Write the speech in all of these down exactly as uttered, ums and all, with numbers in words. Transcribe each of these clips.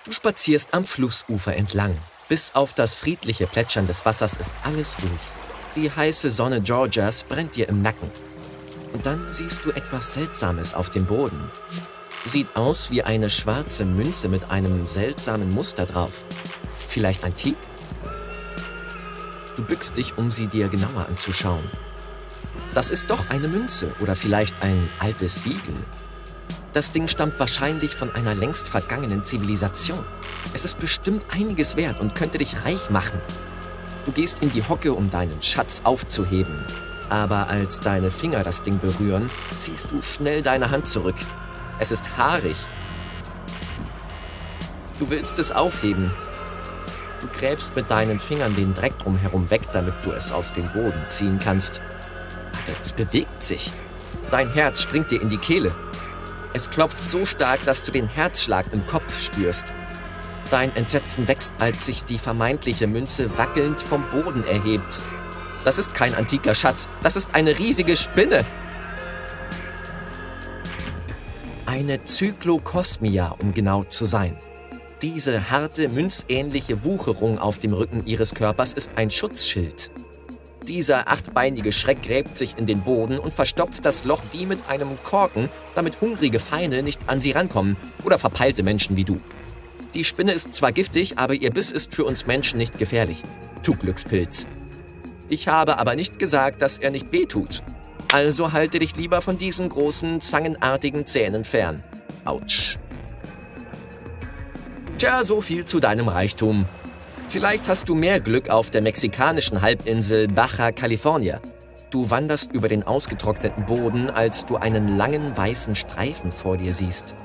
Du spazierst am Flussufer entlang. Bis auf das friedliche Plätschern des Wassers ist alles ruhig. Die heiße Sonne Georgias brennt dir im Nacken. Und dann siehst du etwas Seltsames auf dem Boden. Sieht aus wie eine schwarze Münze mit einem seltsamen Muster drauf. Vielleicht antik? Du bückst dich, um sie dir genauer anzuschauen. Das ist doch eine Münze oder vielleicht ein altes Siegel. Das Ding stammt wahrscheinlich von einer längst vergangenen Zivilisation. Es ist bestimmt einiges wert und könnte dich reich machen. Du gehst in die Hocke, um deinen Schatz aufzuheben. Aber als deine Finger das Ding berühren, ziehst du schnell deine Hand zurück. Es ist haarig. Du willst es aufheben. Du gräbst mit deinen Fingern den Dreck drumherum weg, damit du es aus dem Boden ziehen kannst. Warte, es bewegt sich. Dein Herz springt dir in die Kehle. Es klopft so stark, dass du den Herzschlag im Kopf spürst. Dein Entsetzen wächst, als sich die vermeintliche Münze wackelnd vom Boden erhebt. Das ist kein antiker Schatz, das ist eine riesige Spinne. Eine Zyklokosmia, um genau zu sein. Diese harte, münzähnliche Wucherung auf dem Rücken ihres Körpers ist ein Schutzschild. Dieser achtbeinige Schreck gräbt sich in den Boden und verstopft das Loch wie mit einem Korken, damit hungrige Feinde nicht an sie rankommen oder verpeilte Menschen wie du. Die Spinne ist zwar giftig, aber ihr Biss ist für uns Menschen nicht gefährlich. Du Glückspilz. Ich habe aber nicht gesagt, dass er nicht wehtut. Also halte dich lieber von diesen großen, zangenartigen Zähnen fern. Autsch. Tja, so viel zu deinem Reichtum. Vielleicht hast du mehr Glück auf der mexikanischen Halbinsel Baja California. Du wanderst über den ausgetrockneten Boden, als du einen langen weißen Streifen vor dir siehst.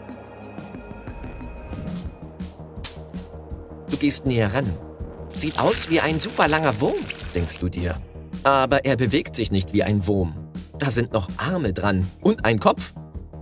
Du gehst näher ran. Sieht aus wie ein super langer Wurm, denkst du dir. Aber er bewegt sich nicht wie ein Wurm. Da sind noch Arme dran und ein Kopf.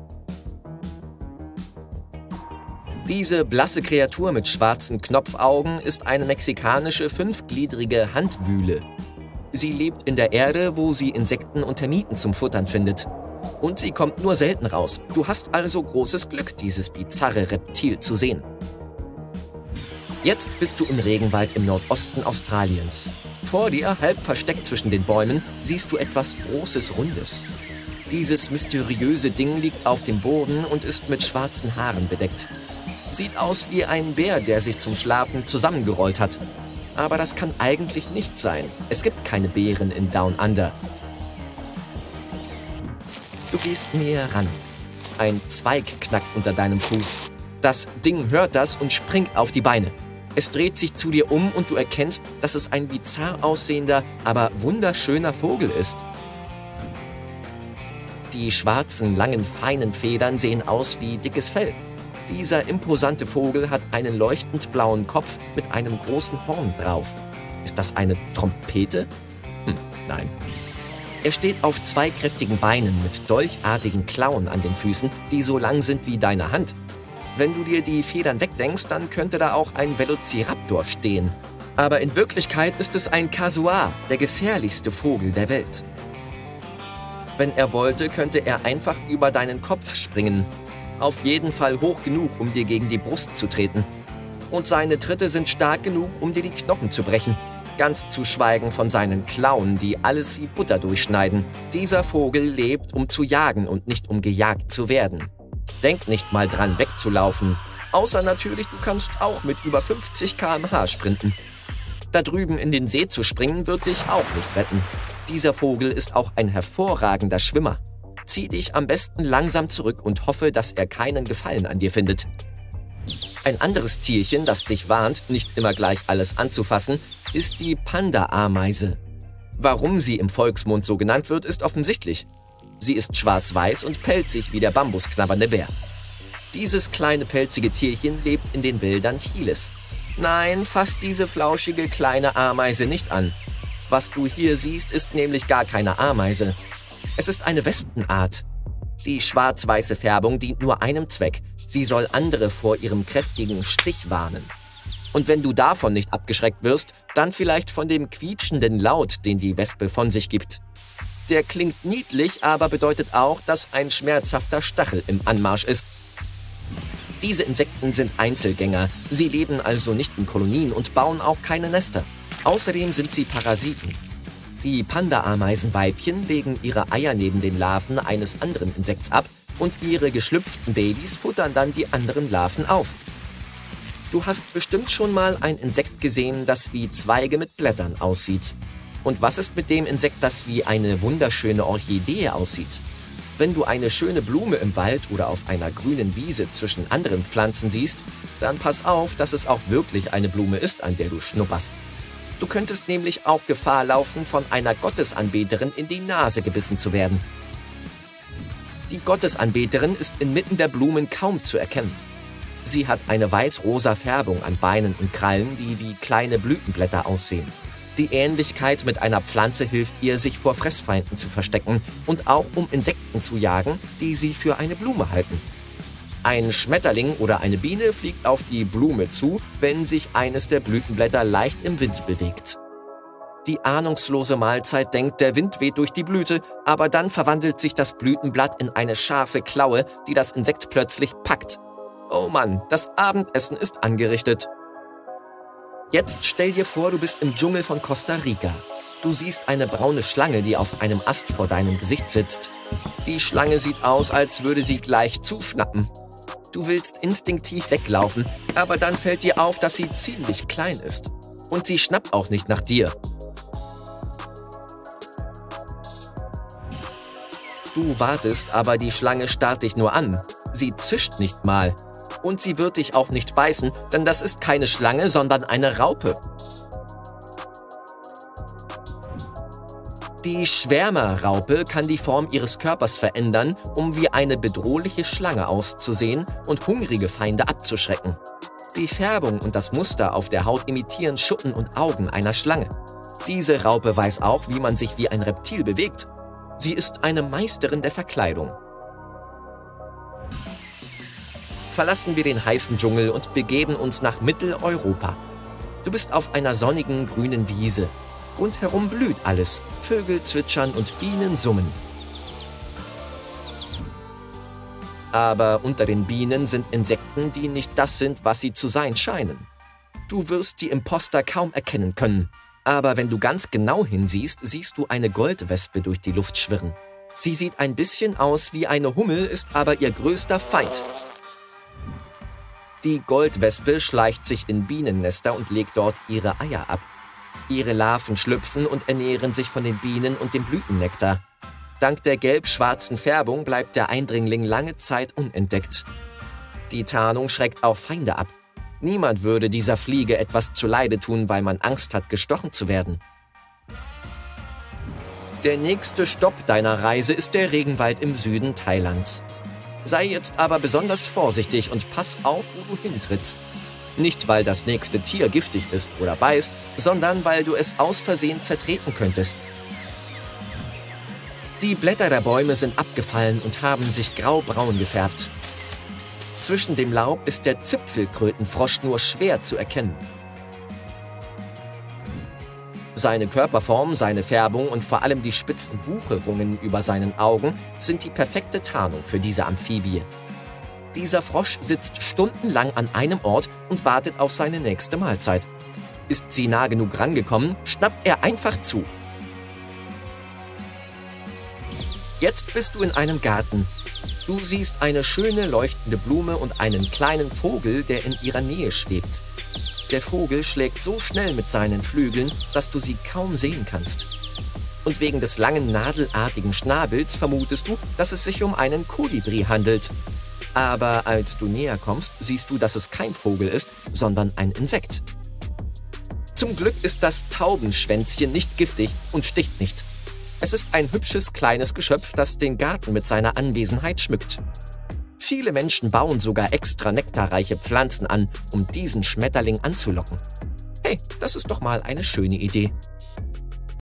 Diese blasse Kreatur mit schwarzen Knopfaugen ist eine mexikanische fünfgliedrige Handwühle. Sie lebt in der Erde, wo sie Insekten und Termiten zum Futtern findet. Und sie kommt nur selten raus. Du hast also großes Glück, dieses bizarre Reptil zu sehen. Jetzt bist du im Regenwald im Nordosten Australiens. Vor dir, halb versteckt zwischen den Bäumen, siehst du etwas Großes, Rundes. Dieses mysteriöse Ding liegt auf dem Boden und ist mit schwarzen Haaren bedeckt. Sieht aus wie ein Bär, der sich zum Schlafen zusammengerollt hat. Aber das kann eigentlich nicht sein. Es gibt keine Bären in Down Under. Du gehst näher ran. Ein Zweig knackt unter deinem Fuß. Das Ding hört das und springt auf die Beine. Es dreht sich zu dir um und du erkennst, dass es ein bizarr aussehender, aber wunderschöner Vogel ist. Die schwarzen, langen, feinen Federn sehen aus wie dickes Fell. Dieser imposante Vogel hat einen leuchtend blauen Kopf mit einem großen Horn drauf. Ist das eine Trompete? Hm, nein. Er steht auf zwei kräftigen Beinen mit dolchartigen Klauen an den Füßen, die so lang sind wie deine Hand. Wenn du dir die Federn wegdenkst, dann könnte da auch ein Velociraptor stehen. Aber in Wirklichkeit ist es ein Kasuar, der gefährlichste Vogel der Welt. Wenn er wollte, könnte er einfach über deinen Kopf springen. Auf jeden Fall hoch genug, um dir gegen die Brust zu treten. Und seine Tritte sind stark genug, um dir die Knochen zu brechen. Ganz zu schweigen von seinen Klauen, die alles wie Butter durchschneiden. Dieser Vogel lebt, um zu jagen und nicht um gejagt zu werden. Denk nicht mal dran, wegzulaufen. Außer natürlich, du kannst auch mit über fünfzig Kilometer pro Stunde sprinten. Da drüben in den See zu springen, wird dich auch nicht retten. Dieser Vogel ist auch ein hervorragender Schwimmer. Zieh dich am besten langsam zurück und hoffe, dass er keinen Gefallen an dir findet. Ein anderes Tierchen, das dich warnt, nicht immer gleich alles anzufassen, ist die Panda-Ameise. Warum sie im Volksmund so genannt wird, ist offensichtlich. Sie ist schwarz-weiß und pelzig wie der bambusknabbernde Bär. Dieses kleine pelzige Tierchen lebt in den Wäldern Chiles. Nein, fass diese flauschige kleine Ameise nicht an. Was du hier siehst, ist nämlich gar keine Ameise. Es ist eine Wespenart. Die schwarz-weiße Färbung dient nur einem Zweck. Sie soll andere vor ihrem kräftigen Stich warnen. Und wenn du davon nicht abgeschreckt wirst, dann vielleicht von dem quietschenden Laut, den die Wespe von sich gibt. Der klingt niedlich, aber bedeutet auch, dass ein schmerzhafter Stachel im Anmarsch ist. Diese Insekten sind Einzelgänger. Sie leben also nicht in Kolonien und bauen auch keine Nester. Außerdem sind sie Parasiten. Die Panda-Ameisenweibchen legen ihre Eier neben den Larven eines anderen Insekts ab und ihre geschlüpften Babys futtern dann die anderen Larven auf. Du hast bestimmt schon mal ein Insekt gesehen, das wie Zweige mit Blättern aussieht. Und was ist mit dem Insekt, das wie eine wunderschöne Orchidee aussieht? Wenn du eine schöne Blume im Wald oder auf einer grünen Wiese zwischen anderen Pflanzen siehst, dann pass auf, dass es auch wirklich eine Blume ist, an der du schnupperst. Du könntest nämlich auch Gefahr laufen, von einer Gottesanbeterin in die Nase gebissen zu werden. Die Gottesanbeterin ist inmitten der Blumen kaum zu erkennen. Sie hat eine weiß-rosa Färbung an Beinen und Krallen, die wie kleine Blütenblätter aussehen. Die Ähnlichkeit mit einer Pflanze hilft ihr, sich vor Fressfeinden zu verstecken und auch um Insekten zu jagen, die sie für eine Blume halten. Ein Schmetterling oder eine Biene fliegt auf die Blume zu, wenn sich eines der Blütenblätter leicht im Wind bewegt. Die ahnungslose Mahlzeit denkt, der Wind weht durch die Blüte, aber dann verwandelt sich das Blütenblatt in eine scharfe Klaue, die das Insekt plötzlich packt. Oh Mann, das Abendessen ist angerichtet. Jetzt stell dir vor, du bist im Dschungel von Costa Rica. Du siehst eine braune Schlange, die auf einem Ast vor deinem Gesicht sitzt. Die Schlange sieht aus, als würde sie gleich zuschnappen. Du willst instinktiv weglaufen, aber dann fällt dir auf, dass sie ziemlich klein ist. Und sie schnappt auch nicht nach dir. Du wartest, aber die Schlange starrt dich nur an. Sie zischt nicht mal. Und sie wird dich auch nicht beißen, denn das ist keine Schlange, sondern eine Raupe. Die Schwärmerraupe kann die Form ihres Körpers verändern, um wie eine bedrohliche Schlange auszusehen und hungrige Feinde abzuschrecken. Die Färbung und das Muster auf der Haut imitieren Schuppen und Augen einer Schlange. Diese Raupe weiß auch, wie man sich wie ein Reptil bewegt. Sie ist eine Meisterin der Verkleidung. Verlassen wir den heißen Dschungel und begeben uns nach Mitteleuropa. Du bist auf einer sonnigen grünen Wiese. Rundherum blüht alles. Vögel zwitschern und Bienen summen. Aber unter den Bienen sind Insekten, die nicht das sind, was sie zu sein scheinen. Du wirst die Imposter kaum erkennen können. Aber wenn du ganz genau hinsiehst, siehst du eine Goldwespe durch die Luft schwirren. Sie sieht ein bisschen aus wie eine Hummel, ist aber ihr größter Feind. Die Goldwespe schleicht sich in Bienennester und legt dort ihre Eier ab. Ihre Larven schlüpfen und ernähren sich von den Bienen und dem Blütennektar. Dank der gelb-schwarzen Färbung bleibt der Eindringling lange Zeit unentdeckt. Die Tarnung schreckt auch Feinde ab. Niemand würde dieser Fliege etwas zuleide tun, weil man Angst hat, gestochen zu werden. Der nächste Stopp deiner Reise ist der Regenwald im Süden Thailands. Sei jetzt aber besonders vorsichtig und pass auf, wo du hintrittst. Nicht, weil das nächste Tier giftig ist oder beißt, sondern weil du es aus Versehen zertreten könntest. Die Blätter der Bäume sind abgefallen und haben sich graubraun gefärbt. Zwischen dem Laub ist der Zipfelkrötenfrosch nur schwer zu erkennen. Seine Körperform, seine Färbung und vor allem die spitzen Wucherungen über seinen Augen sind die perfekte Tarnung für diese Amphibie. Dieser Frosch sitzt stundenlang an einem Ort und wartet auf seine nächste Mahlzeit. Ist sie nah genug rangekommen, schnappt er einfach zu. Jetzt bist du in einem Garten. Du siehst eine schöne leuchtende Blume und einen kleinen Vogel, der in ihrer Nähe schwebt. Der Vogel schlägt so schnell mit seinen Flügeln, dass du sie kaum sehen kannst. Und wegen des langen nadelartigen Schnabels vermutest du, dass es sich um einen Kolibri handelt. Aber als du näher kommst, siehst du, dass es kein Vogel ist, sondern ein Insekt. Zum Glück ist das Taubenschwänzchen nicht giftig und sticht nicht. Es ist ein hübsches kleines Geschöpf, das den Garten mit seiner Anwesenheit schmückt. Viele Menschen bauen sogar extra nektarreiche Pflanzen an, um diesen Schmetterling anzulocken. Hey, das ist doch mal eine schöne Idee.